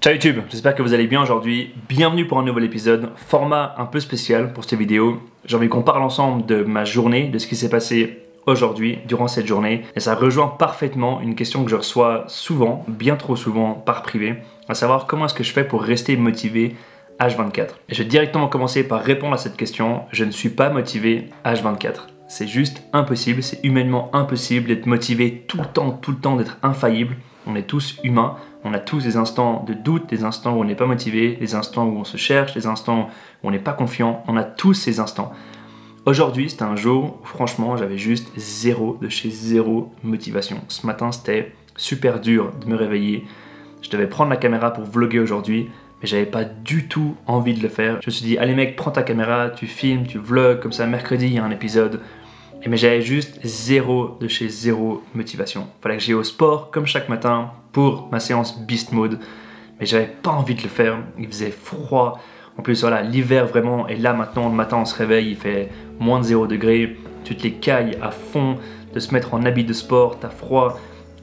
Ciao YouTube, j'espère que vous allez bien aujourd'hui. Bienvenue pour un nouvel épisode, format un peu spécial pour cette vidéo. J'ai envie qu'on parle ensemble de ma journée, de ce qui s'est passé aujourd'hui, durant cette journée. Et ça rejoint parfaitement une question que je reçois souvent, bien trop souvent, par privé, à savoir comment est-ce que je fais pour rester motivé H24. Et je vais directement commencer par répondre à cette question. Je ne suis pas motivé H24. C'est juste impossible, c'est humainement impossible d'être motivé tout le temps, d'être infaillible. On est tous humains, on a tous des instants de doute, des instants où on n'est pas motivé, des instants où on se cherche, des instants où on n'est pas confiant. On a tous ces instants. Aujourd'hui, c'était un jour où franchement, j'avais juste zéro motivation. Ce matin, c'était super dur de me réveiller. Je devais prendre la caméra pour vlogger aujourd'hui, mais j'avais pas du tout envie de le faire. Je me suis dit, allez mec, prends ta caméra, tu filmes, tu vlogs, comme ça mercredi, il y a un épisode. Mais j'avais juste zéro motivation. Fallait que j'aille au sport comme chaque matin pour ma séance Beast Mode. Mais j'avais pas envie de le faire. Il faisait froid. En plus, voilà, l'hiver vraiment. Et là maintenant, le matin, on se réveille, il fait moins de 0 degré. Tu te les cailles à fond de se mettre en habit de sport. T'as froid.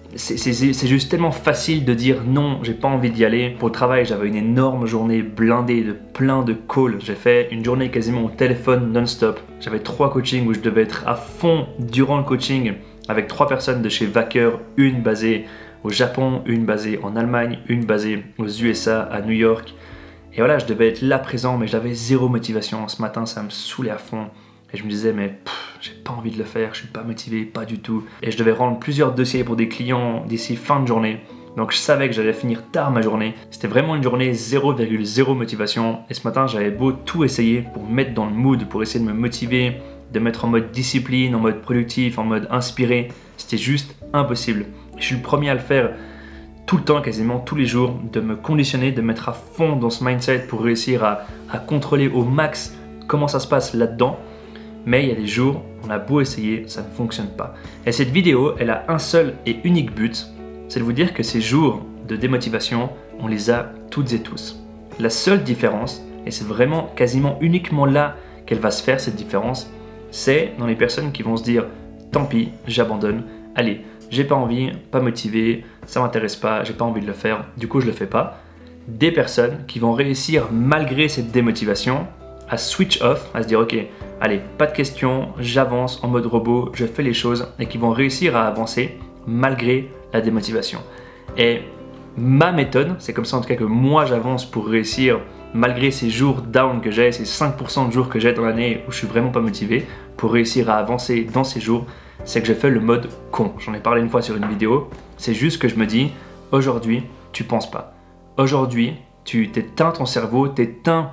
C'est juste tellement facile de dire non, j'ai pas envie d'y aller. Pour le travail, j'avais une énorme journée blindée de plein de calls. J'ai fait une journée quasiment au téléphone non-stop. J'avais 3 coachings où je devais être à fond durant le coaching avec 3 personnes de chez Wacker, une basée au Japon, une basée en Allemagne, une basée aux USA, à New York. Et voilà, je devais être là présent, mais j'avais zéro motivation. Ce matin, ça me saoulait à fond. Et je me disais, mais j'ai pas envie de le faire, je suis pas motivé, pas du tout. Et je devais rendre plusieurs dossiers pour des clients d'ici fin de journée. Donc je savais que j'allais finir tard ma journée. C'était vraiment une journée 0,0 motivation. Et ce matin, j'avais beau tout essayer pour me mettre dans le mood, pour essayer de me motiver, de mettre en mode discipline, en mode productif, en mode inspiré. C'était juste impossible. Je suis le premier à le faire tout le temps, quasiment tous les jours, de me conditionner, de me mettre à fond dans ce mindset pour réussir à contrôler au max comment ça se passe là-dedans. Mais il y a des jours, on a beau essayer, ça ne fonctionne pas. Et cette vidéo, elle a un seul et unique but, c'est de vous dire que ces jours de démotivation, on les a toutes et tous. La seule différence, et c'est vraiment quasiment uniquement là qu'elle va se faire cette différence, c'est dans les personnes qui vont se dire « tant pis, j'abandonne, allez, j'ai pas envie, pas motivé, ça m'intéresse pas, j'ai pas envie de le faire, du coup je le fais pas ». Des personnes qui vont réussir malgré cette démotivation à switch off, à se dire ok, allez, pas de questions, j'avance en mode robot, je fais les choses et qui vont réussir à avancer malgré la démotivation. Et ma méthode, c'est comme ça en tout cas que moi j'avance pour réussir malgré ces jours down que j'ai, ces 5% de jours que j'ai dans l'année où je suis vraiment pas motivé, pour réussir à avancer dans ces jours, c'est que je fais le mode con. J'en ai parlé une fois sur une vidéo, c'est juste que je me dis, aujourd'hui, tu penses pas. Aujourd'hui, tu t'éteins ton cerveau, t'éteins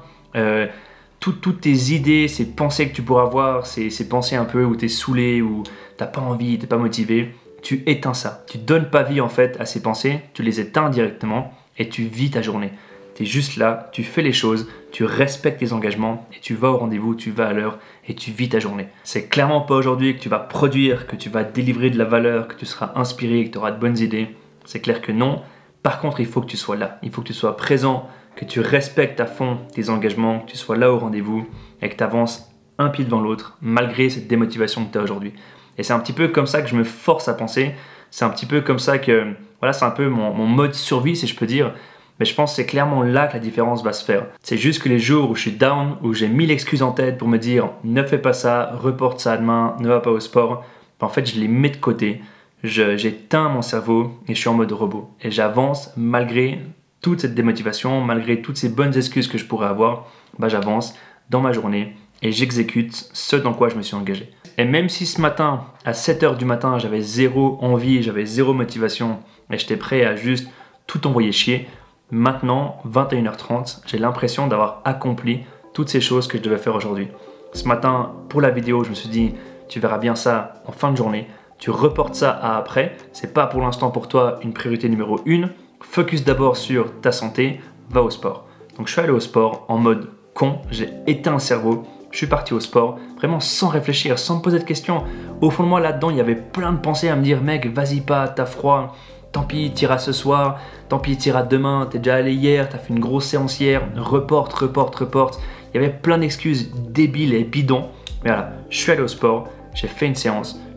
toutes tes idées, ces pensées que tu pourras avoir, ces pensées un peu où tu es saoulé, où t'as pas envie, t'es pas motivé, tu éteins ça. Tu donnes pas vie en fait à ces pensées, tu les éteins directement et tu vis ta journée. Tu es juste là, tu fais les choses, tu respectes tes engagements et tu vas au rendez-vous, tu vas à l'heure et tu vis ta journée. C'est clairement pas aujourd'hui que tu vas produire, que tu vas délivrer de la valeur, que tu seras inspiré, que tu auras de bonnes idées. C'est clair que non. Par contre, il faut que tu sois là, il faut que tu sois présent, que tu respectes à fond tes engagements, que tu sois là au rendez-vous et que tu avances un pied devant l'autre malgré cette démotivation que tu as aujourd'hui. Et c'est un petit peu comme ça que je me force à penser, c'est un petit peu comme ça que, voilà, c'est un peu mon mode survie si je peux dire, mais je pense que c'est clairement là que la différence va se faire. C'est juste que les jours où je suis down, où j'ai 1000 excuses en tête pour me dire ne fais pas ça, reporte ça à demain, ne va pas au sport, en fait je les mets de côté, j'éteins mon cerveau et je suis en mode robot. Et j'avance malgré toute cette démotivation, malgré toutes ces bonnes excuses que je pourrais avoir, j'avance dans ma journée et j'exécute ce dans quoi je me suis engagé. Et même si ce matin, à 7h du matin, j'avais zéro envie, j'avais zéro motivation et j'étais prêt à juste tout envoyer chier, maintenant, 21h30, j'ai l'impression d'avoir accompli toutes ces choses que je devais faire aujourd'hui. Ce matin, pour la vidéo, je me suis dit, tu verras bien ça en fin de journée, tu reportes ça à après, c'est pas pour l'instant pour toi une priorité numéro 1, focus d'abord sur ta santé, va au sport. Donc je suis allé au sport en mode con, j'ai éteint le cerveau, je suis parti au sport, vraiment sans réfléchir, sans me poser de questions. Au fond de moi là-dedans, il y avait plein de pensées à me dire mec, vas-y pas, t'as froid, tant pis, t'iras ce soir, tant pis, t'iras demain, t'es déjà allé hier, t'as fait une grosse séance hier, reporte. Il y avait plein d'excuses débiles et bidons. Mais voilà, je suis allé au sport, j'ai fait une séance,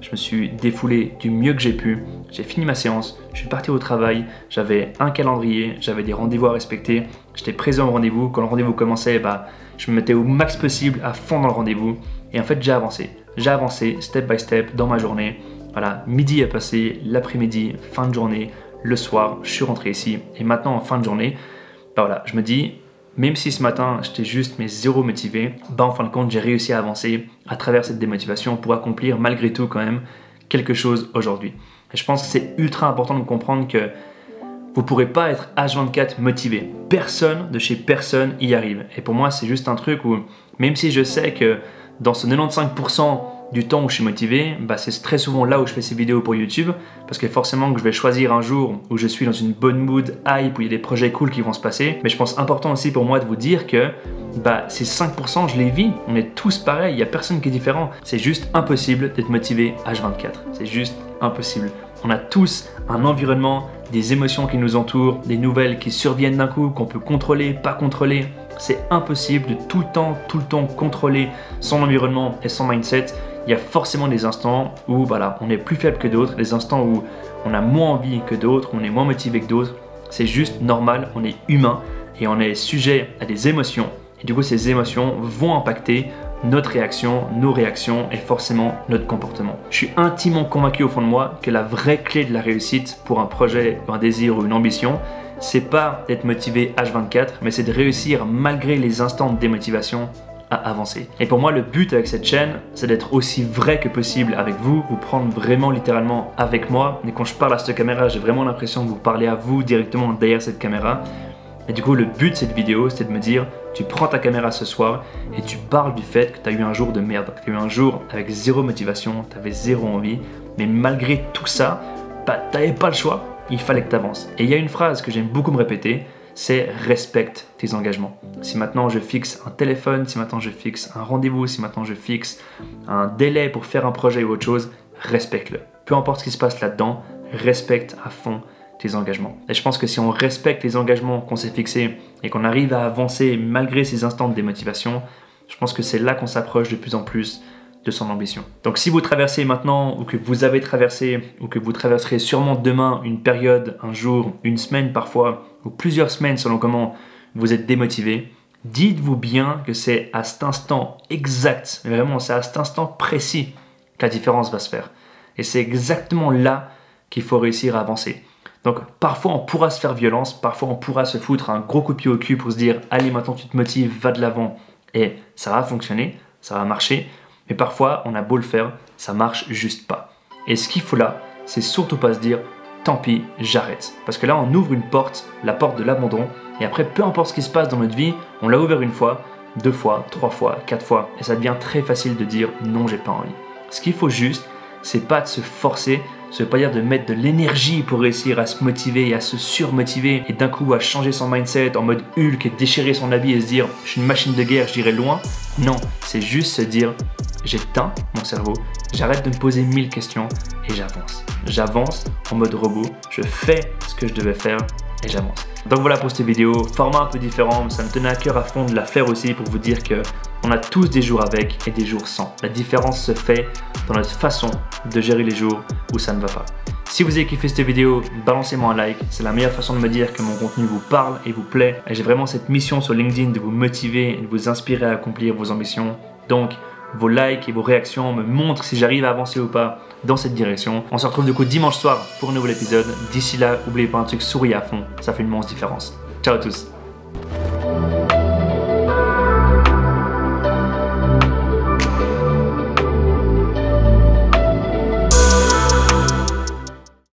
je me suis défoulé du mieux que j'ai pu. J'ai fini ma séance, je suis parti au travail, j'avais un calendrier, j'avais des rendez-vous à respecter. J'étais présent au rendez-vous. Quand le rendez-vous commençait, je me mettais au max possible à fond dans le rendez-vous. Et en fait, j'ai avancé. J'ai avancé step by step dans ma journée. Voilà, midi est passé, l'après-midi, fin de journée, le soir, je suis rentré ici. Et maintenant, en fin de journée, voilà, je me dis, même si ce matin, j'étais juste zéro motivé, en fin de compte, j'ai réussi à avancer à travers cette démotivation pour accomplir malgré tout quand même quelque chose aujourd'hui. Et je pense que c'est ultra important de comprendre que vous ne pourrez pas être H24 motivé. Personne de chez personne y arrive. Et pour moi, c'est juste un truc où, même si je sais que dans ce 95% du temps où je suis motivé, c'est très souvent là où je fais ces vidéos pour YouTube, parce que forcément que je vais choisir un jour où je suis dans une bonne mood, hype, où il y a des projets cool qui vont se passer. Mais je pense important aussi pour moi de vous dire que ces 5%, je les vis. On est tous pareils, il n'y a personne qui est différent. C'est juste impossible d'être motivé H24. C'est juste impossible. On a tous un environnement, des émotions qui nous entourent, des nouvelles qui surviennent d'un coup, qu'on peut contrôler, pas contrôler. C'est impossible de tout le temps contrôler son environnement et son mindset. Il y a forcément des instants où on est plus faible que d'autres, des instants où on a moins envie que d'autres, on est moins motivé que d'autres. C'est juste normal, on est humain et on est sujet à des émotions. Et du coup, ces émotions vont impacter notre réaction, nos réactions et forcément notre comportement. Je suis intimement convaincu au fond de moi que la vraie clé de la réussite pour un projet, un désir ou une ambition, c'est pas d'être motivé H24, mais c'est de réussir malgré les instants de démotivation à avancer. Et pour moi, le but avec cette chaîne, c'est d'être aussi vrai que possible avec vous, vous prendre vraiment littéralement avec moi. Et quand je parle à cette caméra, j'ai vraiment l'impression de vous parler à vous directement derrière cette caméra. Et du coup, le but de cette vidéo, c'est de me dire, tu prends ta caméra ce soir et tu parles du fait que tu as eu un jour de merde, que tu as eu un jour avec zéro motivation, tu avais zéro envie, mais malgré tout ça, tu n'avais pas le choix, il fallait que tu avances. Et il y a une phrase que j'aime beaucoup me répéter, c'est respecte tes engagements. Si maintenant je fixe un téléphone, si maintenant je fixe un rendez-vous, si maintenant je fixe un délai pour faire un projet ou autre chose, respecte-le. Peu importe ce qui se passe là-dedans, respecte à fond tes engagements. Et je pense que si on respecte les engagements qu'on s'est fixés et qu'on arrive à avancer malgré ces instants de démotivation, je pense que c'est là qu'on s'approche de plus en plus de son ambition. Donc si vous traversez maintenant ou que vous avez traversé ou que vous traverserez sûrement demain une période, un jour, une semaine parfois ou plusieurs semaines selon comment vous êtes démotivé, dites-vous bien que c'est à cet instant exact, mais vraiment c'est à cet instant précis que la différence va se faire. Et c'est exactement là qu'il faut réussir à avancer. Donc parfois on pourra se faire violence, parfois on pourra se foutre un gros coup de pied au cul pour se dire allez maintenant tu te motives, va de l'avant et ça va fonctionner, ça va marcher, mais parfois on a beau le faire, ça marche juste pas. Et ce qu'il faut là, c'est surtout pas se dire tant pis, j'arrête. Parce que là on ouvre une porte, la porte de l'abandon, et après peu importe ce qui se passe dans notre vie, on l'a ouvert une fois, 2 fois, 3 fois, 4 fois, et ça devient très facile de dire non j'ai pas envie. Ce qu'il faut juste, c'est pas de se forcer, ça veut pas dire de mettre de l'énergie pour réussir à se motiver et à se surmotiver et d'un coup à changer son mindset en mode Hulk et déchirer son habit et se dire je suis une machine de guerre, j'irai loin. Non, c'est juste se dire j'éteins mon cerveau, j'arrête de me poser 1000 questions et j'avance. J'avance en mode robot, je fais ce que je devais faire et j'avance. Donc voilà pour cette vidéo, format un peu différent, mais ça me tenait à cœur à fond de la faire aussi pour vous dire que on a tous des jours avec et des jours sans. La différence se fait dans notre façon de gérer les jours où ça ne va pas. Si vous avez kiffé cette vidéo, balancez-moi un like, c'est la meilleure façon de me dire que mon contenu vous parle et vous plaît. Et j'ai vraiment cette mission sur LinkedIn de vous motiver et de vous inspirer à accomplir vos ambitions. Donc vos likes et vos réactions me montrent si j'arrive à avancer ou pas dans cette direction. On se retrouve du coup dimanche soir pour un nouvel épisode. D'ici là, n'oubliez pas un truc, souriez à fond, ça fait une immense différence. Ciao à tous.